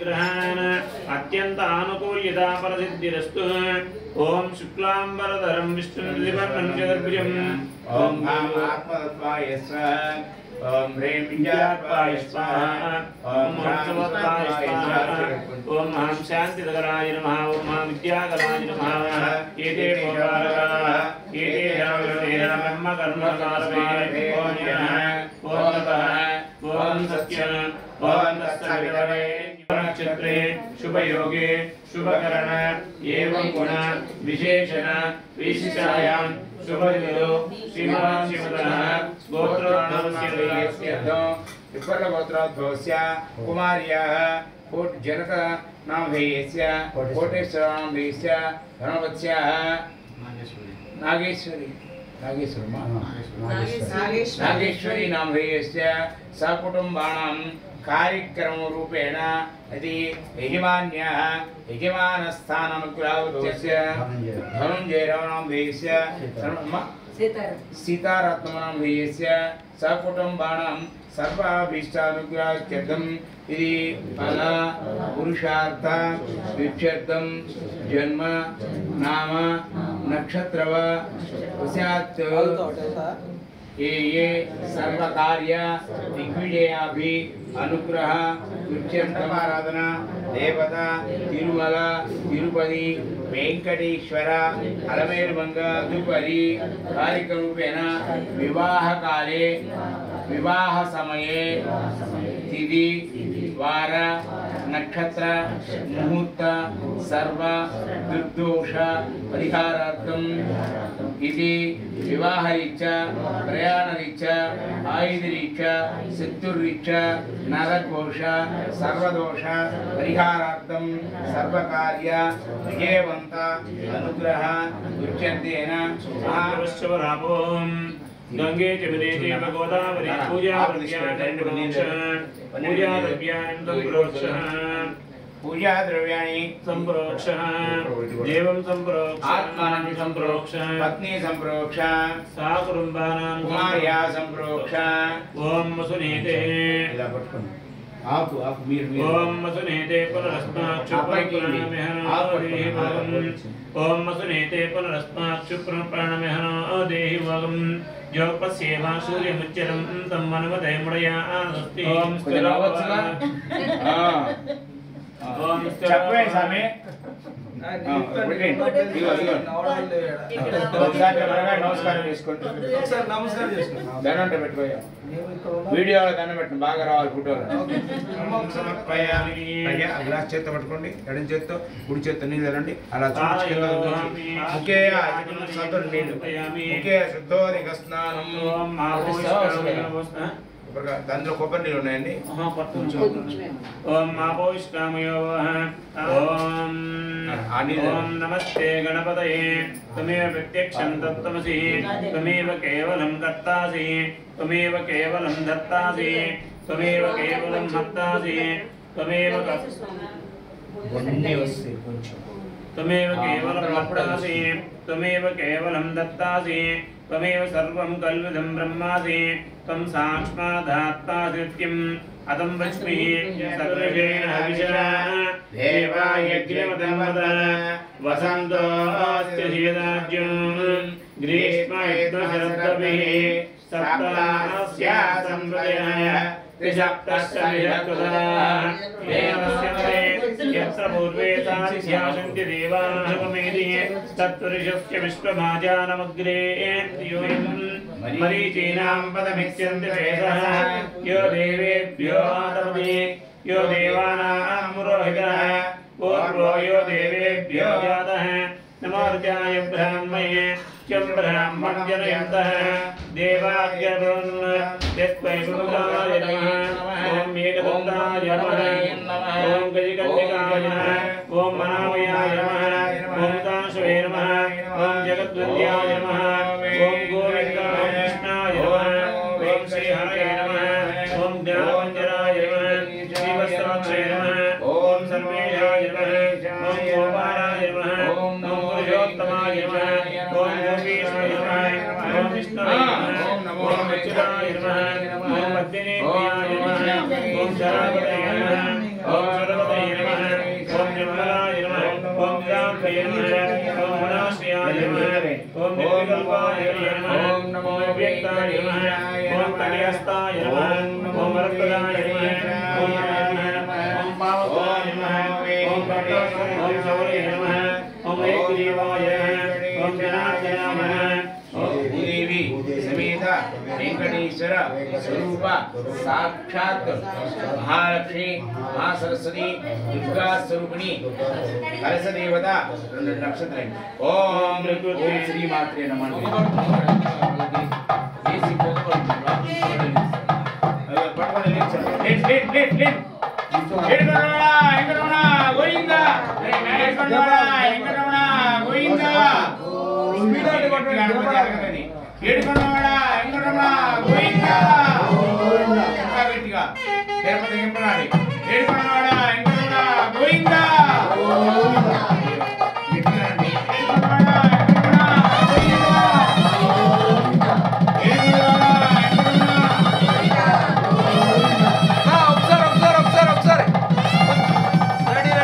विग्रहान् अत्यंत आनुकूल्यता परसिद्धिरस्तु। ओम शुक्लांबरधरं विष्णुं दिवर्णं चतुर्भुजं ओम भाम आत्मतत्वाय स्वाहा ओम ह्रीं विद्यात्वाय स्वाहा ओम समत्वाय स्वाहा ओम महां शांतिदकराय नमः ओम महां विद्याकराय नमः। एते भोगारकाः एते धर्मदेह ब्रह्म कर्मकारवे ओम नमः ओम नमः ओम सत्यं ओम तत्सवितरे नक्षत्रे शुभयोगे शुभकरण एवं गुण विशेषण विशिष्टायां शुभदिनो श्रीमान् शिवतः गोत्रोद्भवस्य विपर्णगोत्रोद्भवस्य कुमार्याः कोट जनक नामधेयस्य कोटेश्वर नामधेयस्य धनवत्स्याः नागेश्वरी नामधेयस्य सकुटुम्बानां कार्यक्रमरूपेण यदि यजमान्याः यजमानस्थानानुग्रहस्य धनञ्जयराव नामधेयस्य सीतारत्ननामधेयस्य सकुटुम्बानां सर्वाभीष्टानुग्रहार्थं इति फल पुरुषार्थ विक्षेत्रं जन्म नाम नक्षत्र वस्यात् ये सर्वकार्य दिग्विजयाभि अनुग्रह विक्षेत्रमाराधना देवता तिरुमल तिरुपति वेंकटेश्वर अलमेलुमंग तदुपरि कार्यक्रमरूपेण विवाह काले विवाह समये तिथि वार नक्षत्र मुहूर्त सर्व दुर्दोष परिहारार्थम इति विवाहरीत्या प्रयाणरीत्या आयुधरीत्या शत्रुरीत्या नरघोष सर्वदोष परिहारार्थम सर्वकार्य विजयवंत अनुग्रह उच्यन्तेन महावृषभरापों गंगे च विदेशे गोदावरी पूजा पूजा द्रव्याणि संप्रोक्ष देवं संप्रोक्ष आत्मानं संप्रोक्ष पत्नी संप्रोक्ष सा कुटुंबानां कुमार्या संप्रोक्ष ओम वसुनेते आप मीर ओम वसुनेते पुनरस्माक्षुप्रणमेहनो ओम वसुनेते पुनरस्माक्षुप्रणमेहनो देहि वगं जो पश्येवा सूर्यमुच्चरं तं मनवदय मुडया आनस्ति ओम स्तरावत्सला ओम चक्वे सामे నమస్కారం చేసుకోండి దండం పెట్టుకోయా వీడియోలో దండం పెట్టండి బాగా రావాలి ఫోటోలు గ్లాస్ చేత్తో పట్టుకోండి ఎడం చేత్తో కుడి చేత్తో నీళ్ళు రండి అలా ఒకే నీళ్ళు ఒకే శుద్ధోదిక స్నానం దాంట్లో కొబ్బరి నీళ్ళు ఉన్నాయండి ఓం మాపోష్కామయో ఓం ఓం నమస్తే గణపతయే త్వమేవ ప్రత్యక్షం తత్వమసి త్వమేవ కేవలం కర్తాసి త్వమేవ కేవలం దత్తాసి త్వమేవ కేవలం భక్తాసి త్వమేవ त्वमेव केवलं भक्तासि त्वमेव केवलं दत्तासि त्वमेव सर्वं कल्विदं ब्रह्मासि त्वं साक्षादात्तादित्यम् अतं वच्मि सर्वेण हविषा देवायज्ञवतं वद वसन्तोऽस्य शीताज्यं ग्रीष्मयुद्धशरद्भिः सप्तास्या संप्रदयः त्रिसप्तस्य विरक्तः देवस्य यत्र पूर्वे साध्यासन्ति देवाः कमेति तत्पुरुषस्य विश्वभाजानमग्रे मरीचीनां पदमिच्छन्ति वेदः यो देवेभ्यो आदमति यो देवानां पुरोहितः पूर्वो यो देवेभ्यो जातः नमोर्जाय ब्रह्मणे चं ब्राह्मणजनयन्तः देवाज्ञरुन् यस्वैकुलाय नमः ॐ एकदन्ताय नमः ॐ गजकन्यकाय नमः ॐ मनामयाय नमः ॐ दाशवे नमः ॐ जगद्वन्द्याय नमः ॐ गोविन्दाय कृष्णाय नमः ॐ श्रीहरये नमः ॐ ज्ञानवञ्जनाय नमः श्रीवत्साक्षे नमः ॐ सर्वेशाय नमः ॐ गोपालाय नमः ॐ पुरुषोत्तमाय नमः ॐ योगेशाय नमः ॐ विष्णवे नमः ॐ अच्युताय नमः ॐ पद्मिनीप्रियाय नमः ॐ शरावतये नमः ॐ सरवतये ओम नमस्याय नमः ओम निर्विकल्पाय नमः ओम नमो व्यक्ताय नमः ओम कलिहस्ताय नमः ओम वरप्रदाय नमः ओम नारायणाय नमः ओम पावकाय नमः ओम कटोत्तराय नमः ओम एकदेवाय नमः ओम जनार्दनाय नमः भूदेवी समेत वेंकटेश्वर स्वरूप साक्षात् महालक्ष्मी महासरस्वती दुर्गा स्वरूपिणी कलश देवता नक्षत्र ओम श्री मात्रे नमः ఏడుకొండవాడా వెంకటరమణ గోవిందా గట్టిగా తిరుపతి గింపనాడి ఏడుకొండవాడా వెంకటరమణ గోవిందా గట్టిగానండి ఏడుకొండవాడా వెంకటరమణ గోవిందా ఏడుకొండవాడా వెంకటరమణ ఒకసారి రెడీ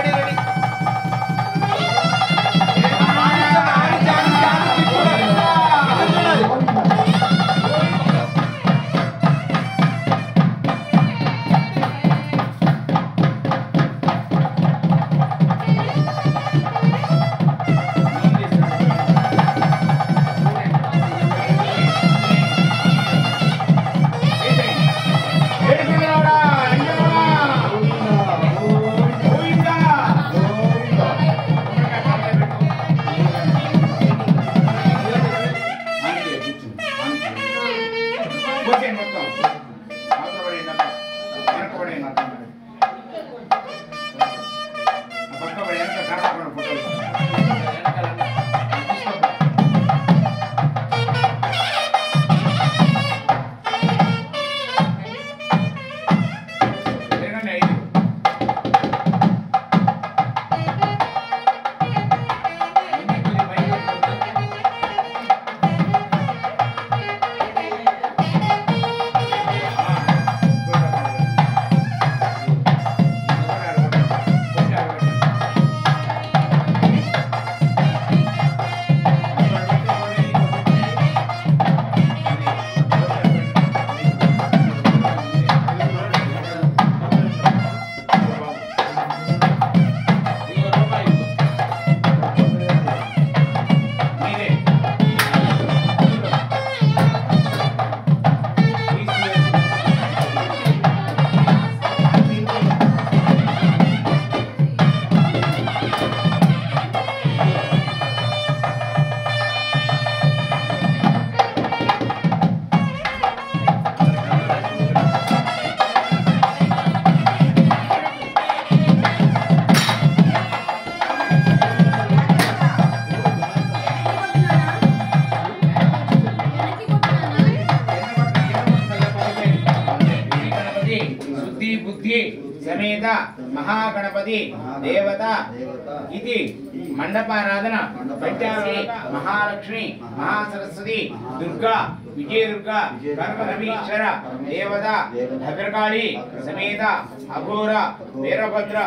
समेत महागणपति देवता इति मंडपाराधन पंचावली महालक्ष्मी महासरस्वती दुर्गा विजय दुर्गा कर्मरवीश्वर देवता भद्रकाली समेत अघोर वीरभद्र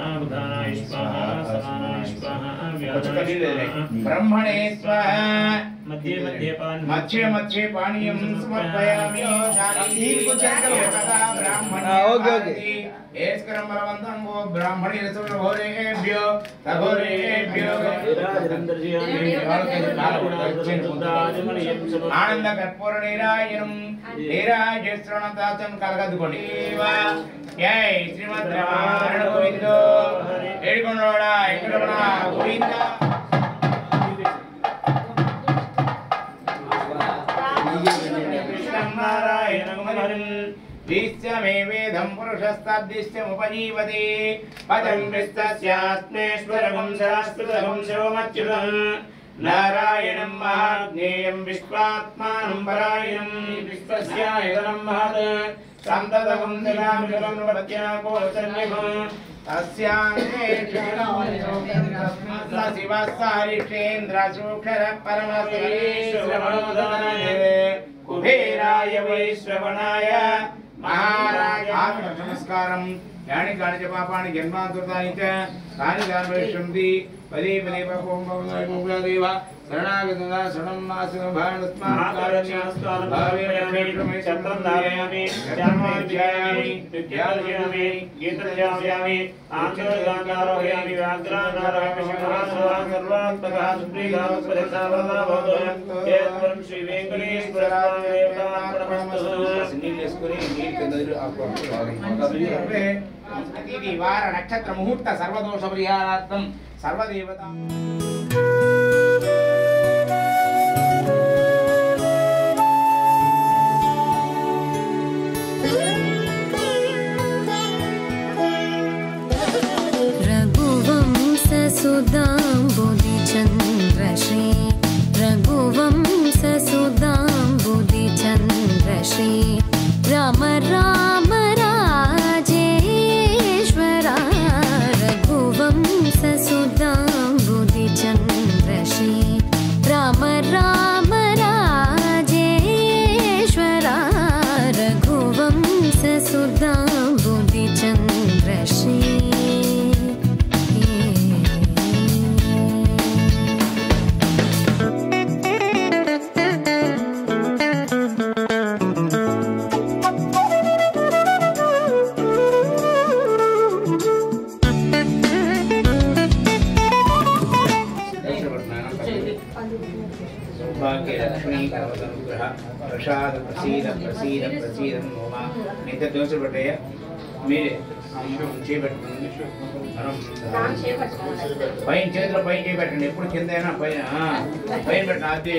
ब्रह्मणे स्वाहा मध्य पानीयं समर्पयामि ब्राह्मणे एस्करं बलवन्तं वो ब्राह्मणे रसोरेभ्यो तघोरेभ्यो आनंद कर्पूर निरायनं निराजश्रणताचं कलगदुकोंडि जय श्रीमद् रामायण गोविंदो एडिकोंडोड़ा एंकटरमण गोविंदा दिश्यमेवेदं पुरुषस्तद्दिश्यमुपजीवति पदं विस्तस्यास्मेश्वरगं शाश्वतगं शिवमच्युतं नारायणं महाज्ञेयं विश्वात्मानं परायणं विश्वस्यायतनं महत् सन्ततं दिनामृतं प्रत्याकोचन्यं तस्यान्ते शिवसारिषेन्द्रसूक्षर परमश्रीश्वरमनोदानाय कुबेराय वैश्रवणाय महाराजाय नमस्कारं यानि कानि च पापानि जन्मान्तराणि च तानि दानवेषन्ति पदे पदे ओम देव शरणागतदा शरणं मासं भाणुत्माकारण्यास्तान भावेन चत्रं धारयामि ध्यायामि विद्यार्जयामि गीतर्जयामि आचरणारोहयामि व्याघ्रानारोहयामि शिवहासवान् सर्वात्मकः सुप्रीगाः प्रदक्षावरदा भवतु एवं श्री वेंकटेश्वर देवतार्पणमस्तु नीलेश्वरी नीलकंदरु आपको अतिथि वार नक्षत्र मुहूर्त सर्वदोष परिहारार्थं सर्वदेवता रघुवंशसुधाम्बुधिचन्द्रश्री रघुवंशसुधाम्बुधिचन्द्रश्री राम राम राजेश्वरा रघुवंशसुधाम्बुधिचन्द्रश्री राम राम राजेश्वरा रघुवंशसुधाम्बुधिचन्द्रश्री प्रसाद प्रसीद प्रसीद प्रसीद नोमा नित्य दोष बटे मेरे చేపట్టండి పైన చేతిలో పైన చేపట్టండి ఎప్పుడు కింద అయినా పైన పైన పెట్టండి అది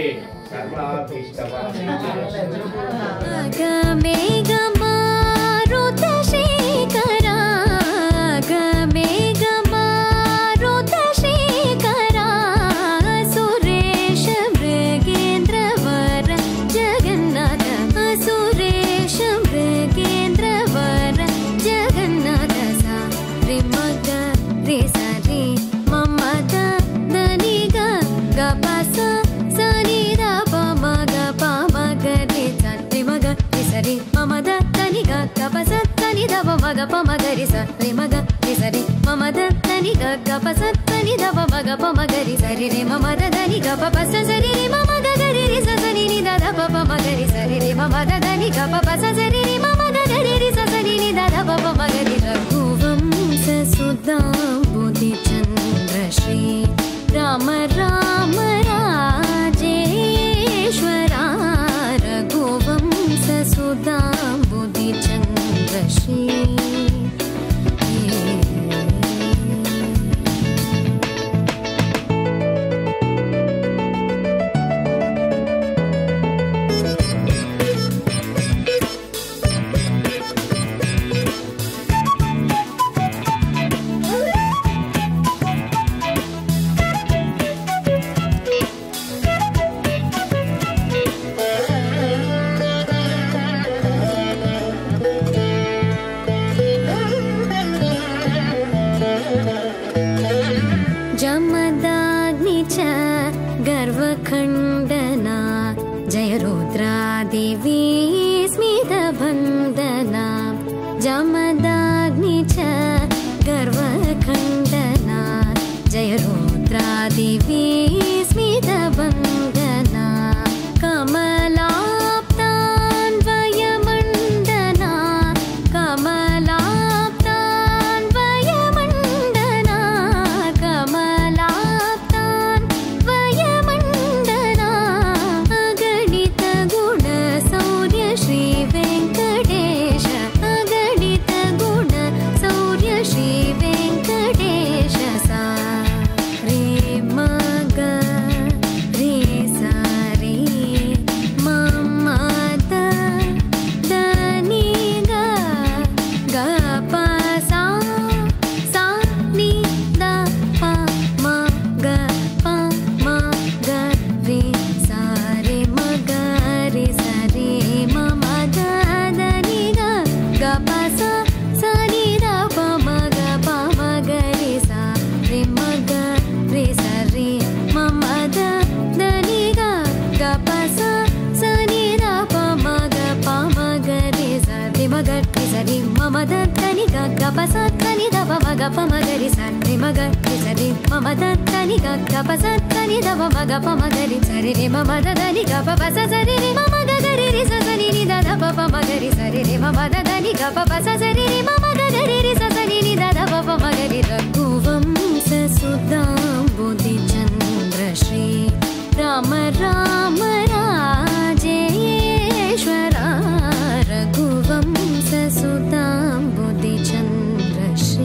పమగరి సరి మగ సరి మమ దని గ పసని దవ మగ పమగరి సరి రే మమ దని గ పస సరి రే మమ గరి రి సని ని దద పమగరి సరి రే మమ దని గ పస సరి రే మమ గరి రి సని ని దద పమగరి రఘువంశ సుధాంబుధిచంద్రశ్రీ రామ రామ రాజేశ్వరా రఘువంశ సుధాంబుధిచంద్రశ్రీ गर्वखण्डना जय रुद्रादेवी स्मितबन्धना जमदाग्नि च गर्वखण्डना जय रुद्रादेवी स्मितबन्धना कमलाप्तान्वयमण्डना कमलाप्तान्वयमण्डना कमलाप्तान्वयमण्डना अगणित गुण सौर्य श्री वेङ्कटेश अगणित गुण सौर्य श्री वेङ्कटेश सा रे मग మగ పమగరి సరి మగ సరి మమ దని గ పసని దవ మగ పమగరి సరి రి మమ దని గ పస సరి రి మమ గరి రి సని ని ద ప మగరి సరి రి మమ దని గ పస సరి రి మమ గరి రి సని ని ద ప మగరి రఘువంశ సుధాంబుధి చంద్ర శ్రీ రామ రామ రాజేశ్వర రఘువంశ సుధాంబుధి చంద్ర శ్రీ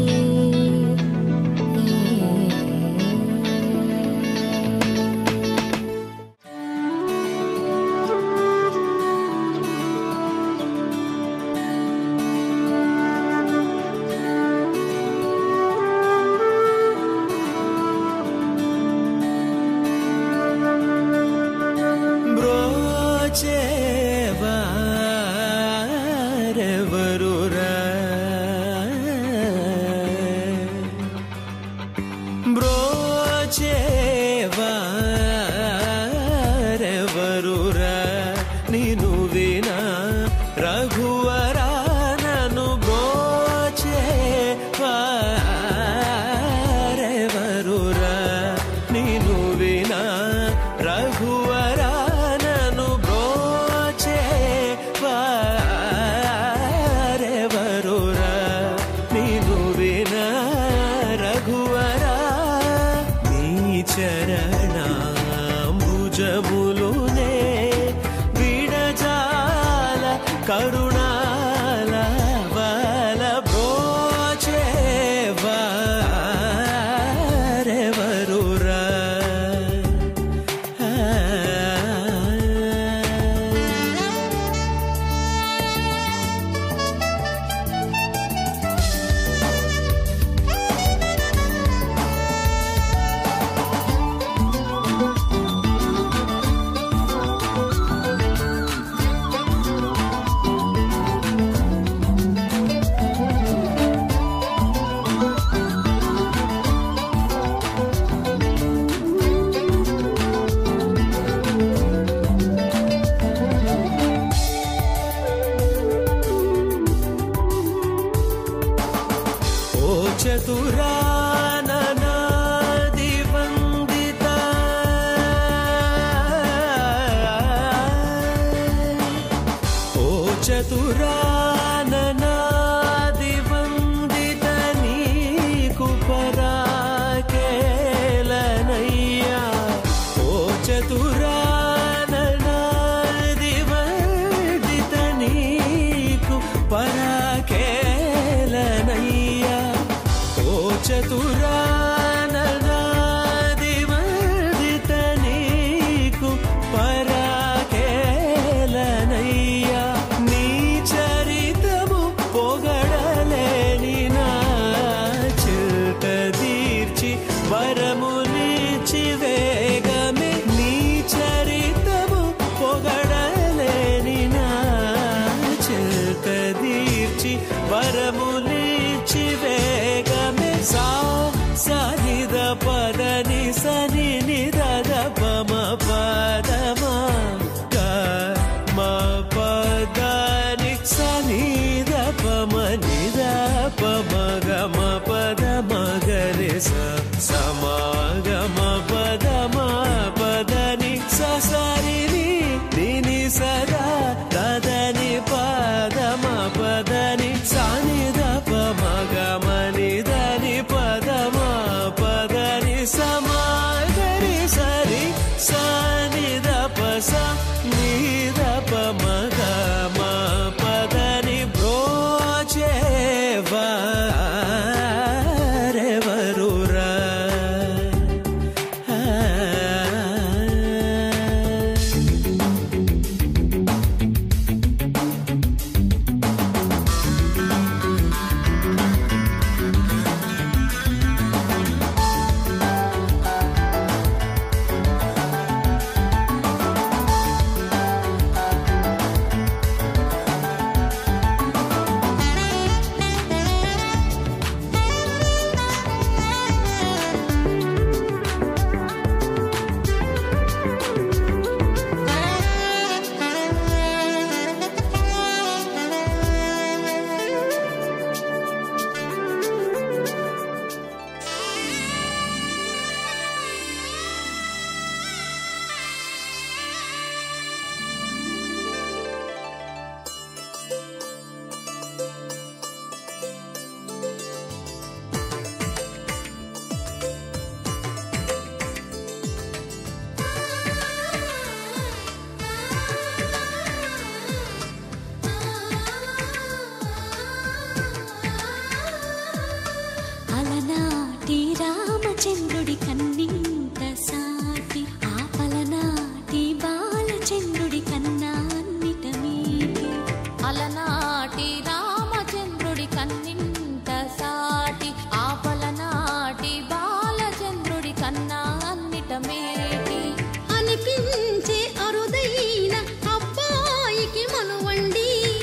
అలనాటి రామచంద్రుడి కన్నింత సాటి ఆపలనాటి బాలచంద్రుడి కన్నా అన్నిట మీటి అలనాటి రామచంద్రుడి కన్నింత సాటి ఆపలనాటి బాలచంద్రుడి కన్నా అన్నిట మేటి అనిపించే అరుదైన అబ్బాయికి మనువండి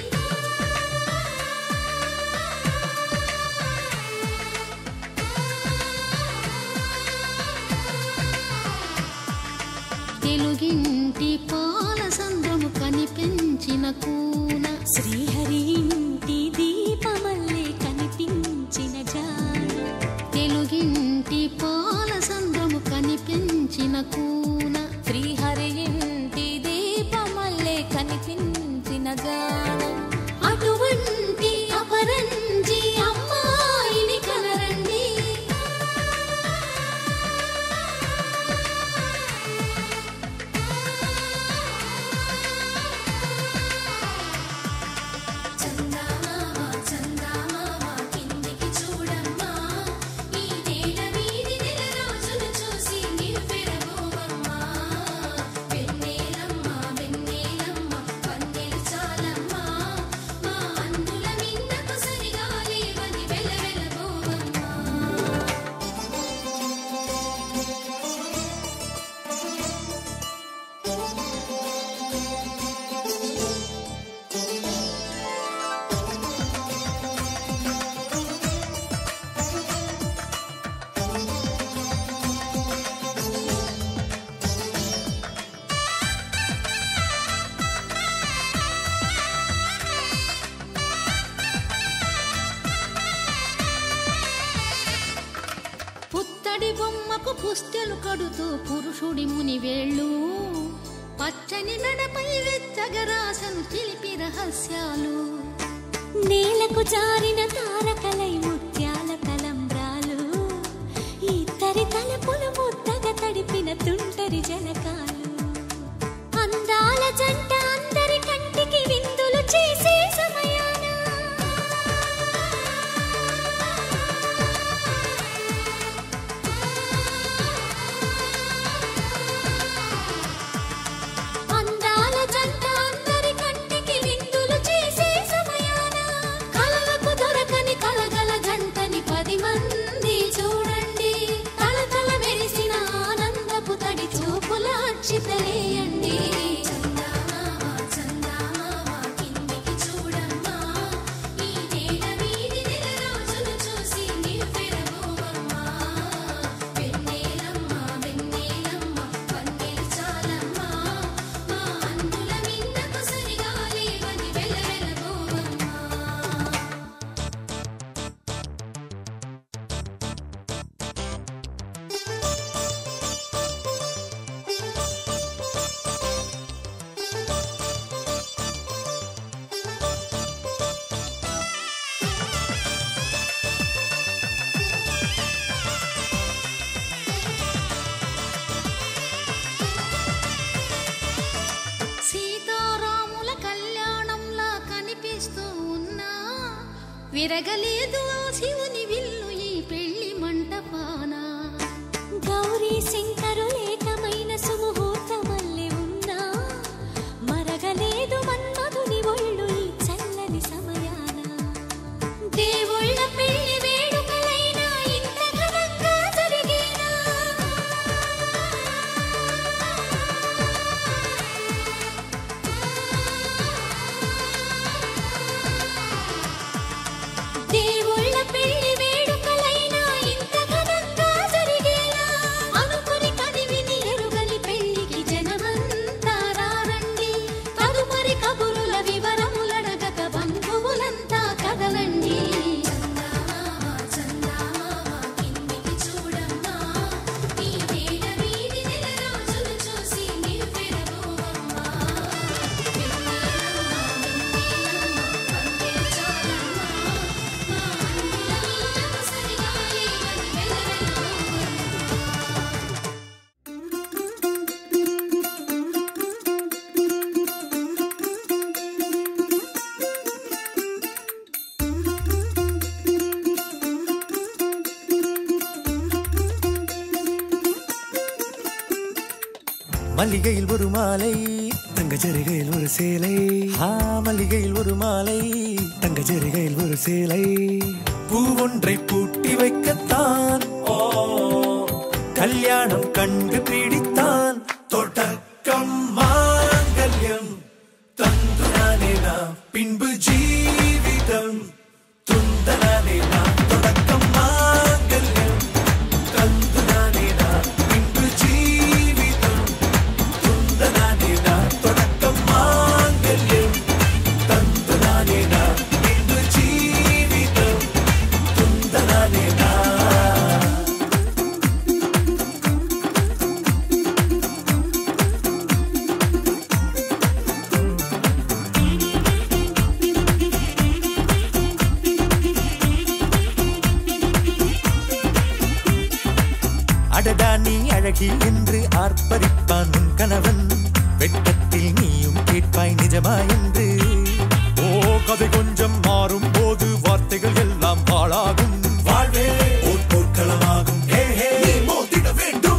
తెలుగింటి పాలసంద్రము కనిపించిన కూన శ్రీహరి ఇంటి దీపమల్లే కనిపించిన జాన తెలుగింటి పాలసంద్రము కనిపించిన కూన శ్రీహరి ఇంటి దీపమల్లే కనిపించిన జాన అటువంటి అపరంజి అమ్మాయిని కనరండి పుత్తడి బొమ్మకు పుస్తెలు కడుతూ పురుషుడి ముని వేళ్ళు పచ్చని మెడపై వెచ్చగరాసను చిలిపి రహస్యాలు నేలకు జారిన తారకలై ముత్యాల తలంబ్రాలు ఇద్దరి తలపులు ముద్దగా తడిపిన తుంటరి జలకాలు అందాల జంట అందరి కంటికి విందులు చేసే సమయాన అందాల జంట అందరి కంటికి విందులు చేసే సమయాన కలలకు దొరకని కలగల జంటని 10 మంది చూడండి తలతల మెరిసిన ఆనందపు తడి చూపుల అక్షితలేయండి సీతారాముల కళ్యాణంలా కనిపిస్తూ ఉన్నా విరగలేదు శివుని విల్లు ఈ పెళ్లి మంటపాన గౌరీ శంకరులేకమైన సుముహూర్తమల్లె ఉన్నా మరగలేదు మన్మధుని ఒళ్ళు ఈ చల్లని సమయాన దేవుళ్ళ పెళ్లి వేడుకలైనా ఇంత ఘనంగా జరిగేనా దేవుళ్ళ పెళ్లి மல்லிகையில் ஒரு மாலை தங்க ஜரிகையில் ஒரு சேலை. மல்லிகையில் ஒரு மாலை தங்க ஜரிகையில் ஒரு சேலை. பூ ஒன்றை பூட்டி வைக்கத்தான் கல்யாணம் கண்டு பிடித்தான். தொடக்கம் மாங்கல்யம் தந்துனானே நாம் பின்பு ஜீவிதம் துந்தனானே நாம். தொடக்கம் மாங்கல்யம் தந்துனானே நாம் பின்பு ஜீவிதம் துந்தனானே நாம். தொடக்கம் மாங்கல்யம் தந்துனானே நாம் பின்பு ஜீவிதம் துந்தனானே நாம். அடடா நீ அழகி என்று ஆர்ப்பரிப்பான் உன் கணவன். வெட்டத்தில் நீயும் கேட்பாய் நிஜமா என்று. கதை கொஞ்சம் மாறும் போது வார்த்தைகள் எல்லாம் பாழாகும். வாழ்வே ஓர் போர்க்களமாகும். மோதிட வேண்டும்.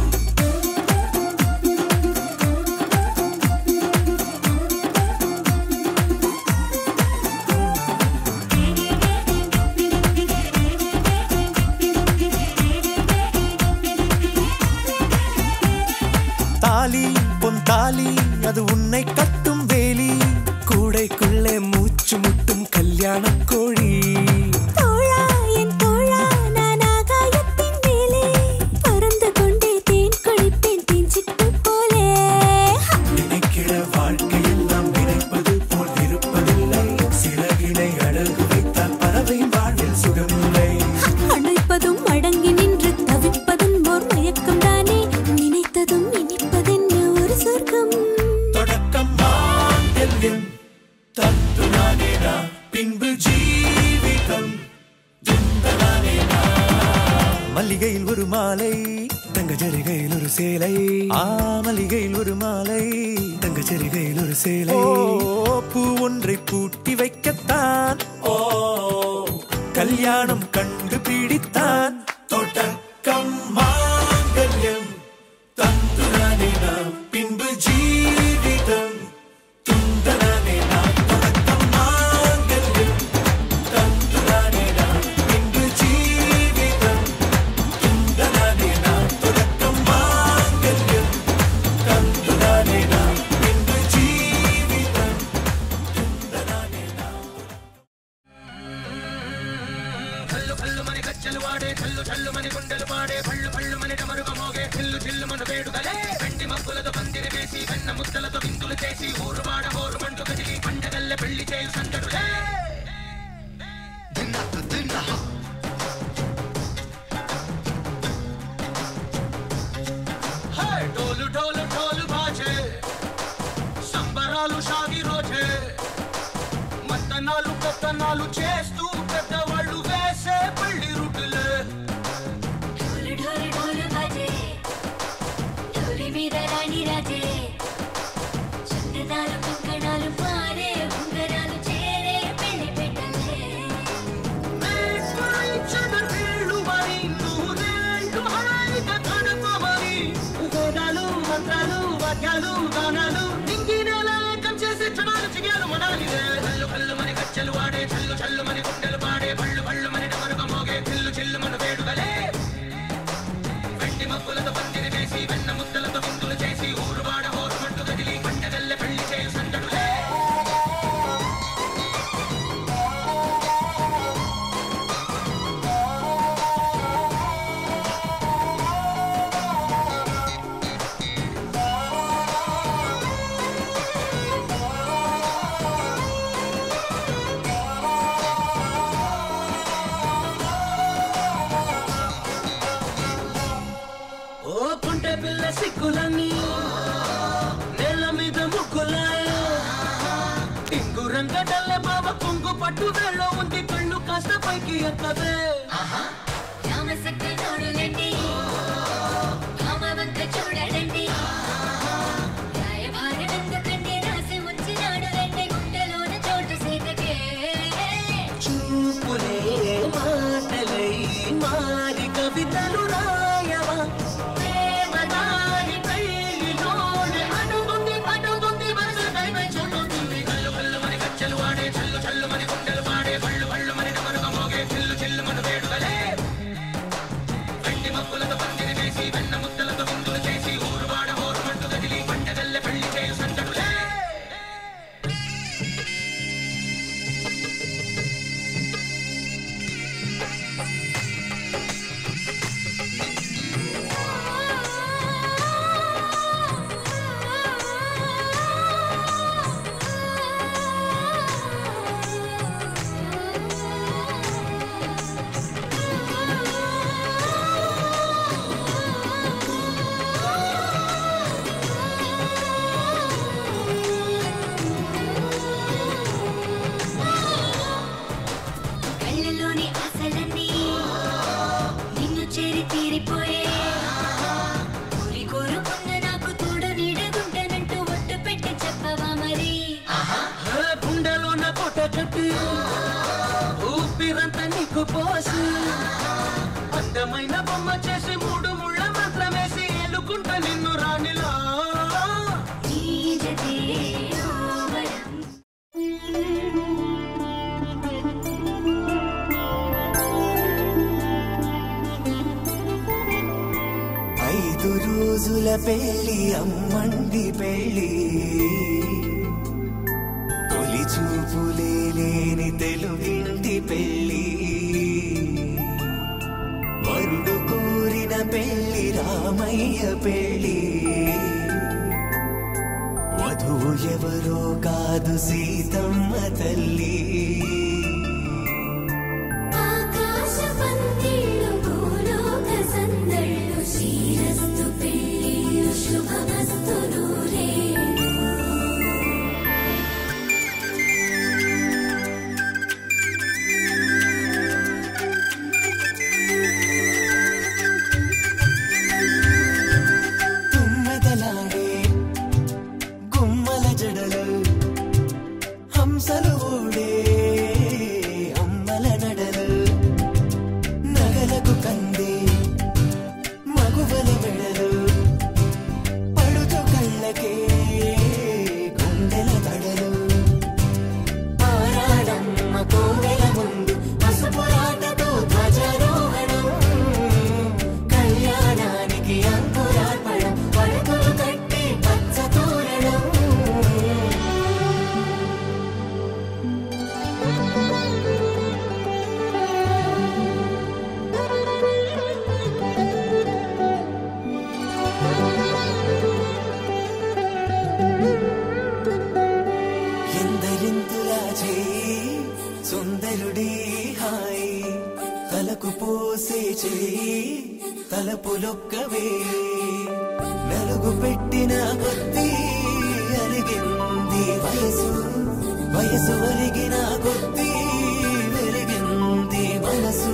தாலி பொன் தாலி அது உன்னை கட்டும் வேலி. கூடைக்குள்ளே மூச்சு முட்டும் கல்யாண கோழி. தோழா என் தோழா நான் ஆகாயத்தின் மேலே பறந்து கொண்டே தேன் குடிப்பேன் தேஞ்சிட்டு போலே. நினைக்கிற வாழ்க்கையெல்லாம் நினைப்பது போல் இருப்பதில்லை. சிறகினை அழகு வைத்தால் பறவை வாழ்வில் சுகமில்லை. அணைப்பதும் அடங்கி நின்று தவிப்பதும் ஓர் மயக்கம் தானே. நினைத்ததும் இனிப்பதென்ன ஒரு சொர்க்கம். தொடக்கம் மாங்கல்யம் தந்துனானே நாம் பின்பு ஜீவிதம் துந்தனானே நாம். மல்லிகையில் ஒரு மாலை தங்க ஜரிகையில் ஒரு சேலை. மல்லிகையில் ஒரு மாலை தங்க ஜரிகையில் ஒரு சேலை. பூ ஒன்றை பூட்டி வைக்கத்தான் கல்யாணம் கண்டு பிடித்தான். தொடக்கம் மாங்கல்யம் தந்துனானே நாம் பின்பு ஜீவிதம் துந்தனானே நாம். தொடக்கம் மாங்கல்யம் தந்துனானே நாம் பின்பு ஜீவிதம் துந்தனானே நாம். தொடக்கம் மாங்கல்யம் தந்துனானே நாம் பின்பு ஜீவிதம் துந்தனானே நாம். కల్లు కల్లు మని గచ్చలు వాడే చల్లు చల్లు మని గుండెలు పాడే పళ్ళు పళ్ళు మని డమరుగ మోగే చిల్లు చిల్లు మన వేడుకలే. వెండి మగ్గులతో పందిరి వేసి వెన్న ముద్దలతో విందులు చేసి ఊరు వాడ హోరు మంటు కదిలి పండగల్లె పెళ్లి చేయు సందడులే. డోలు డోలు డోలు బాజే సంబరాలు సాగి రోజే. మత్తనాలు కొత్తనాలు చేస్తూ పెద్దవాళ్ళు వేసే పెళ్లి రుటులే. ढोल ढोल ढोल बाजे ढोली మీద రాణి రాజే. చందనాలు కంకణాలు పారే ఉంగరాలు చేరే పెళ్లి పెట్టలే. చదవేళ్ళు మరి నూరేళ్ళు హాయిగా గడపమని వేదాలు మంత్రాలు వాక్యాలు గానాలు నింగినేల ఏకం చేసి క్షణాలు చిగాలు మనాలిదే. కల్లు కల్లు మని గచ్చలు వాడే చల్లు చల్లు మని గుండెలు పాడే పళ్ళు పళ్ళు మని డమరుగ మోగే చిల్లు చిల్లు మన వేడుకలే. వెండి మగ్గులతో పందిరి వేసి వెన్న ముద్దలతో విందులు చేసి ఊరు వాడ హోరు మంటు కదిలి పండగల్లె పెళ్లి చేయు సందడులే. ఓ కుంటే పిల్ల సిక్కులన్నీ నేల మీద ముక్కులాయ. టింగు రంగడల్లె బావ కొంగు పట్టు వేళ్ళో ఉంది కళ్ళు కాస్త పైకి ఎక్కదే. రామసక్క నోడులండి భామవంత చూడడండి. రాయభారం ఎందుకండి రాసి ఉంచినాడు రెండే గుండెలోన చోటు సీతకే. చూపులే మాటలై మారి కవితలు రాయవా. ప్రేమ దారి పెళ్లిలోనే అడ్డమైన బొమ్మ చేసి 3 ముళ్ళ మంత్రమేసి ఎలుకుంట నిన్ను రాణిలా 5 రోజుల పెళ్లి అమ్మండి పెళ్లి తొలి చూపులే లేని తెలుగింటి పెళ్లి వరుడు కోరిన పెళ్లి రామయ్య పెళ్లి వధువు ఎవరో కాదు సీతమ్మ తల్లి సుందరుడి హాయ్ తలకు పోసే చేయి తలపులొక్కవే నలుగు పెట్టిన కొద్దీ అరిగింది వయసు వయసు ఒరిగిన కొద్దీ వెలిగింది మనసు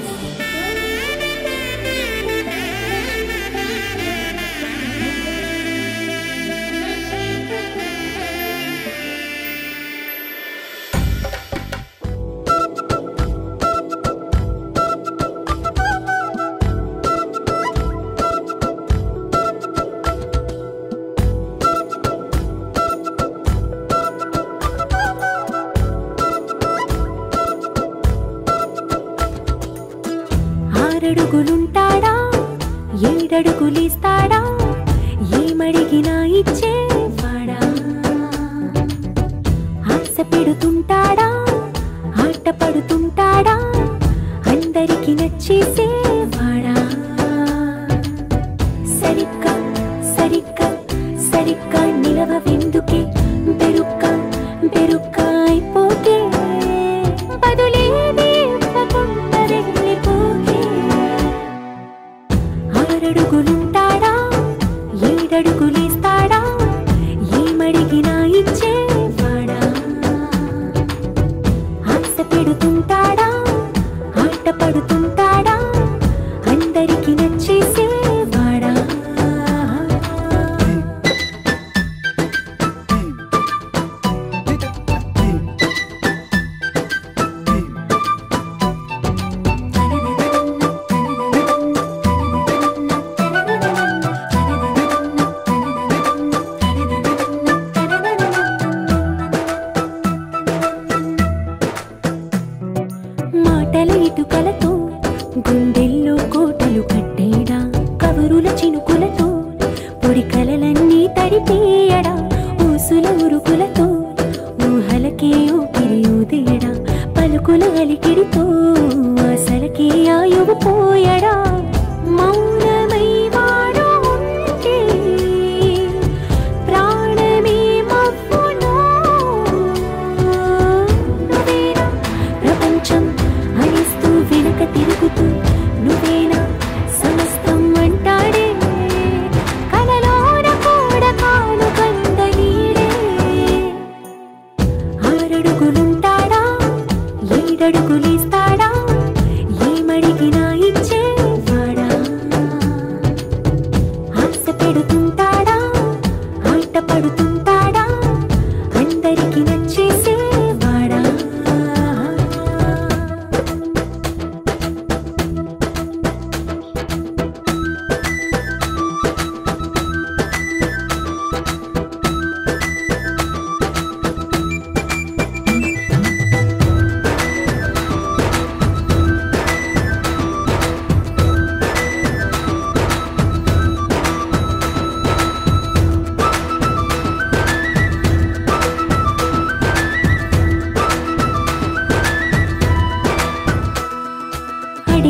ఆరడుగులుంటాడా ఏడడుగులిస్తాడా ఏమడిగినా ఇచ్చేవాడా ఆశ పెడుతుంటాడా ఆట పడుతుంటాడా అందరికి నచ్చేసేవాడా సరిగ్గా సరిగ్గా సరిగ్గా నిలవెందుకే బెరుక్క బెరుక్క అయిపోతే బదులేది ఇవ్వకుండా వెళ్ళిపోతే ఆరడుగులుంటాడా ఏడడుగులేస్తాడా ఏమడిగినా ఇచ్చేవాడా ఆశ పెడుతుంటాడా ఆట పడుతుంటాడా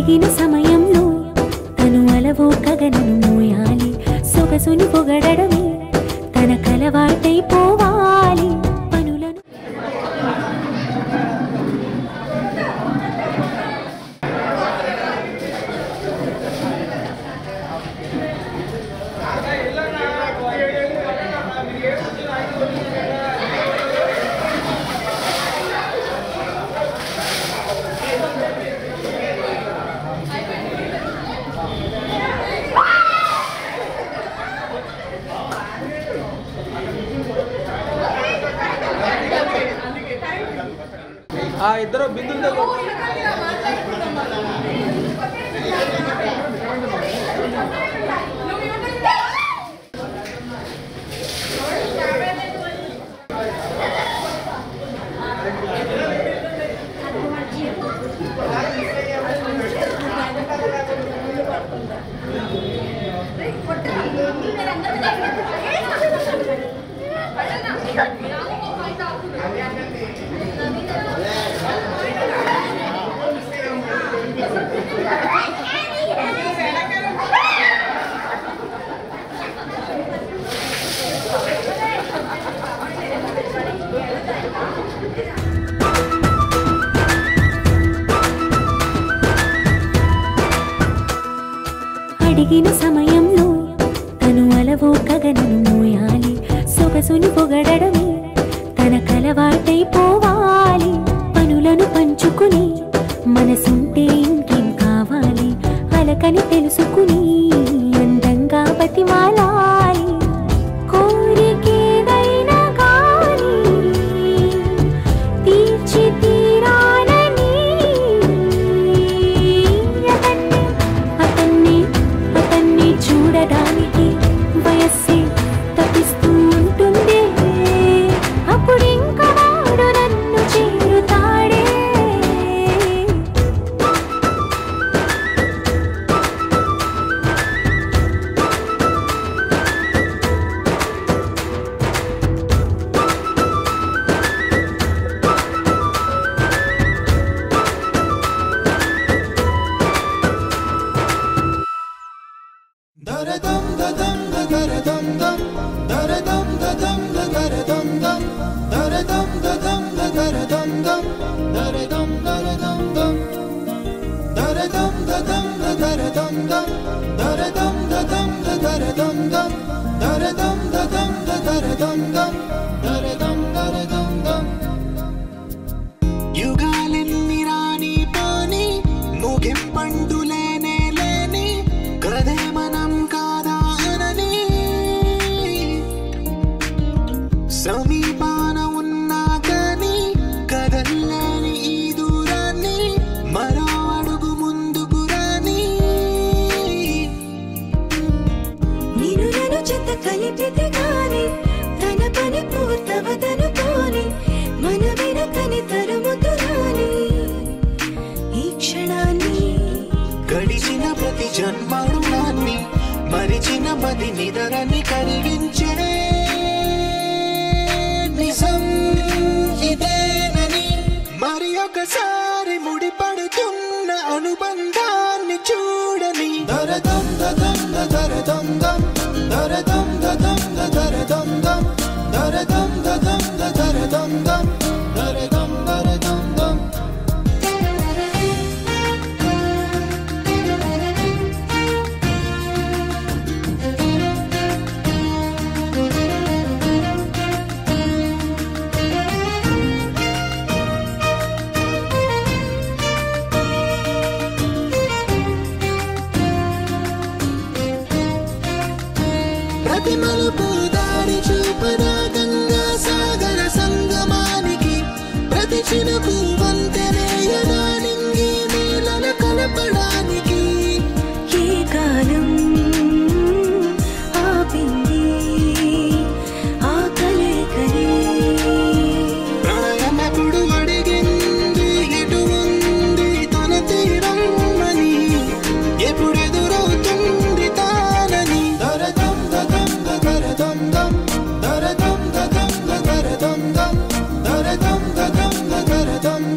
అడిగిన సమయంలో తను అలవో కగనను మోయాలి సొగసుని పొగడమే తన కలవాటైపోవాలి పనులను ఇద్దరు బిందులు అడిగిన సమయంలో తను అలవో కగనను మోయాలి సొగసుని పొగడమే తన కలవాటైపోవాలి పనులను పంచుకుని మనసుంటే ఇంకేం కావాలి అలకని తెలుసుకుని అందంగా బతిమాలాలి కోరికేదైనా కానీ తీర్చి తీరాలని అతన్ని చూడడానికి వయస్సే తప్పిస్తూ ఉంటుంది అప్పుడింకా వాడు నన్ను చేరుతాడే యుగాలెన్ని రాని పోని ముగింపండు లేనే లేని కదే మనం కాదా అనని సమీపాన ఉన్నా కానీ కదల్లేని ఈ దూరాన్ని మరో అడుగు ముందుకు రాని నేను నన్ను చెత్త కలిపితే గాని తన పని పూర్తవదనుకోని మన వెనకని తరుముతురాని ఈ క్షణాన్ని గడిచిన ప్రతి జన్మరుణాన్ని మరిచిన మది నిదరని కరిగించే నిజం ఇదేనని మరి ఒకసారి ముడిపడుతున్న అనుబంధాన్ని చూడని దరదం దదం దరదం దం దరదం దదం దరదం దం దరదం దదం దరదం దం దరదం దరదం దం ప్రతి మలుపు దారి చూపదా గంగా సాగర సంగమానికి ప్రతి చినుకు వంతెనేయదా నింగి నీళ్ళ కలపడానికి ఏ కాలం ఆపింది ఆ కలయికని ప్రళయమప్పుడు అడిగింది ఎటు ఉంది తన తీరం అని ఎప్పుడెదురవుతుంది తానని దరదం దదం దరదం దం దరదం దదం దరదం దం దరదం దదం దరదం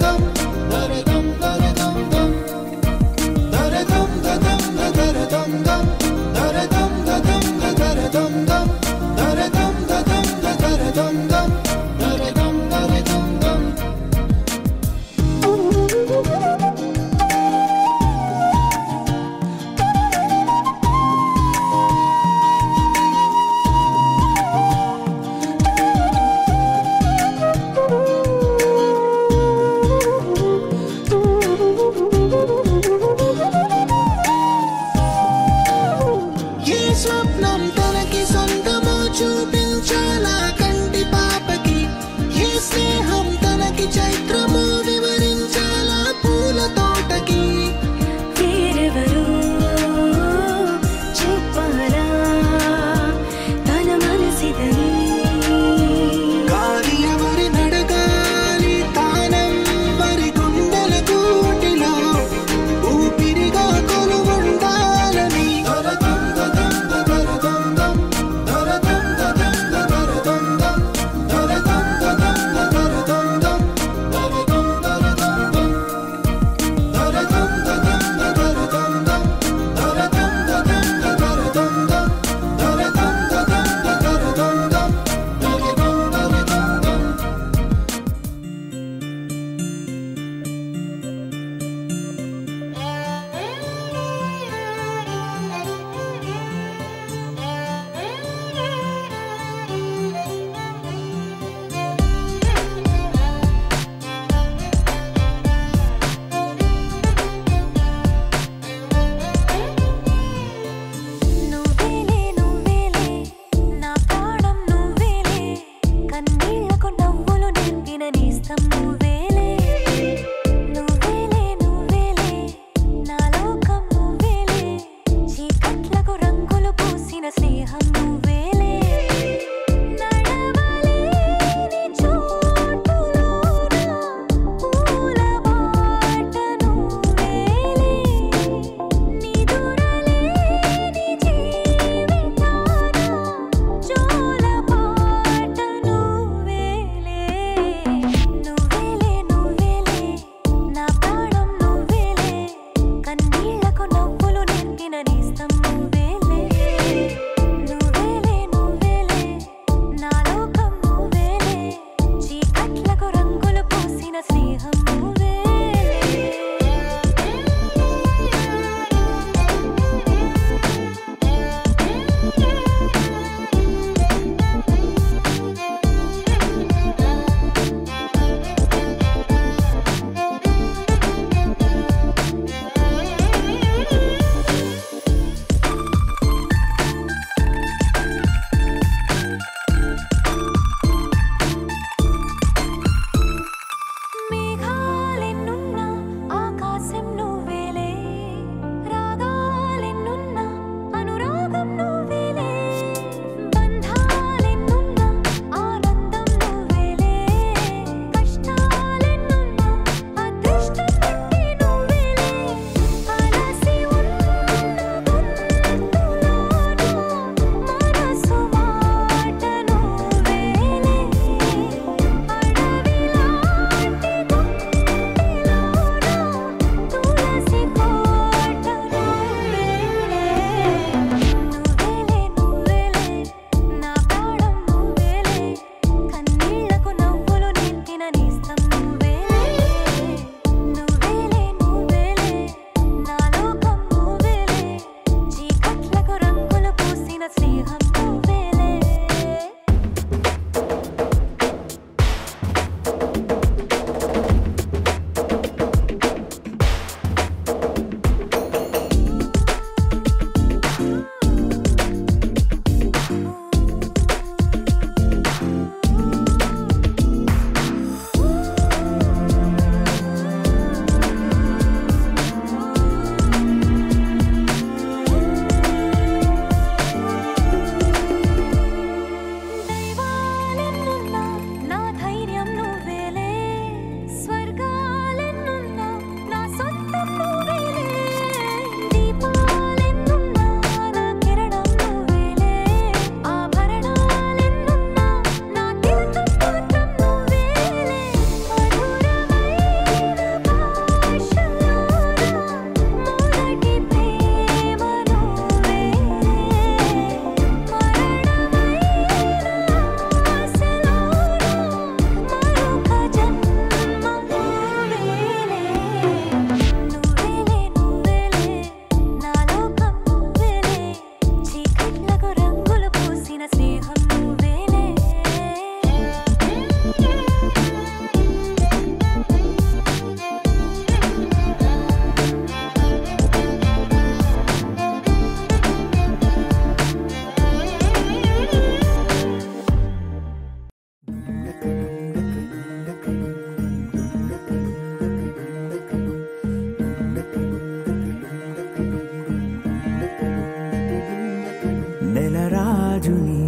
నెలరాజుని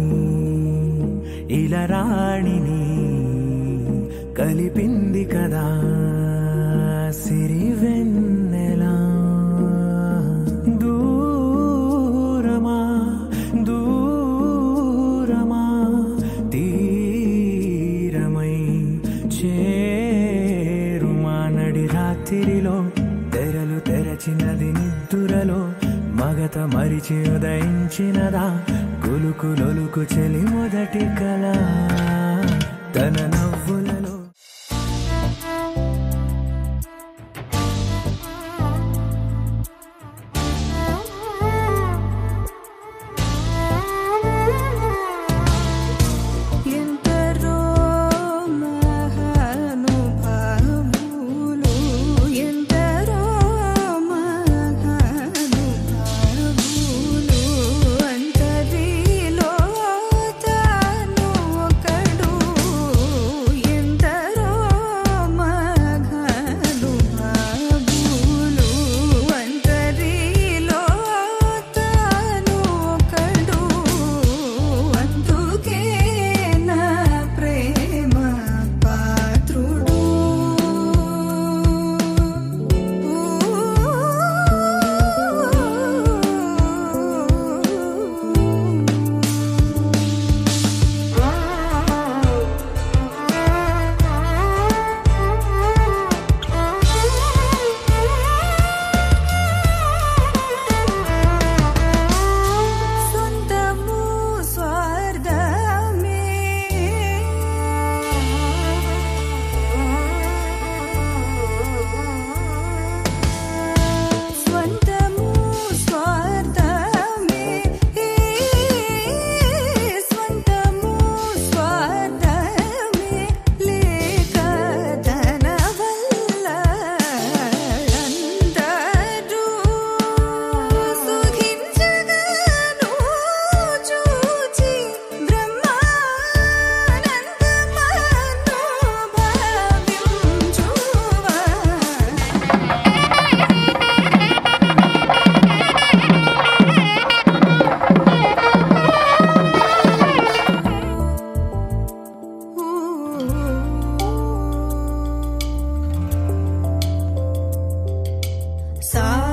ఇలరాణిని కలిపింది కదా సిరివెన్నెలా దూరమా దూరమా తీరమై చేరుమా నడి రాత్రిలో తెరలు తెరచినది నిద్దురలో మగత మరిచి ఉదయించినదా కులుకు లొలుకు చెలి మొదటి కళ తన నవ్వులలో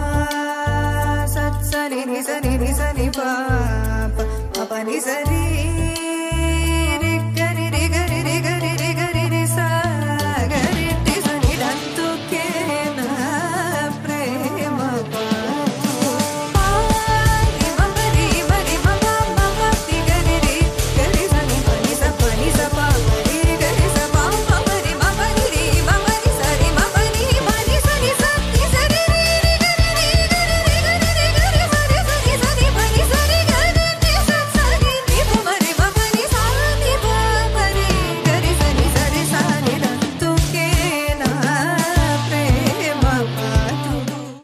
సని సని సని పా పని సరి